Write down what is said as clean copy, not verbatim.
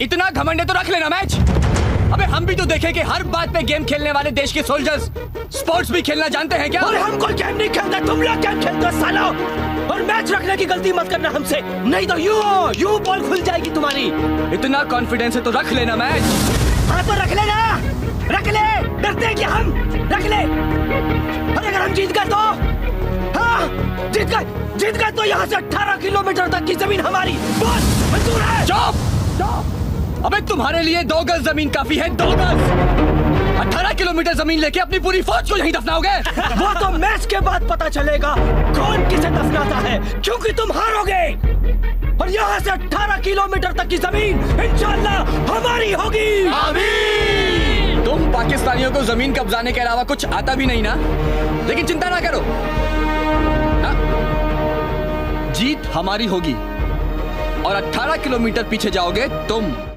इतना घमंड है तो रख लेना मैच। अबे हम भी तो देखें कि हर बात पे गेम खेलने वाले देश के सोल्जर्स स्पोर्ट्स भी खेलना जानते हैं क्या? और हम कोई गेम नहीं खेलते, तुम लोग गेम खेलते हो सालो। और मैच रखने की गलती मत करना हमसे, नहीं तो यूं बॉल खुल जाएगी तुम्हारी। इतना कॉन्फिडेंस है तो रख लेना मैच। हाँ तो रख लेना, रख ले, डरते हैं क्या हम? रख ले। और अगर हम जीत गए तो, हाँ जीत गए तो यहाँ से 18 किलोमीटर तक की जमीन हमारी। बस मंजूर है। चुप। अबे तुम्हारे लिए 2 गज जमीन काफी है, 2 गज। 18 किलोमीटर जमीन लेके अपनी पूरी फौज को यहीं दफनाओगे? वो तो मैच के बाद पता चलेगा कौन किसे दफनाता है, क्योंकि तुम हारोगे। और यहाँ से 18 किलोमीटर तक की जमीन इंशाल्लाह हमारी होगी। आमीन। तुम पाकिस्तानियों को जमीन कब्जाने के अलावा कुछ आता भी नहीं ना, लेकिन चिंता ना करो, जीत हमारी होगी और 18 किलोमीटर पीछे जाओगे तुम।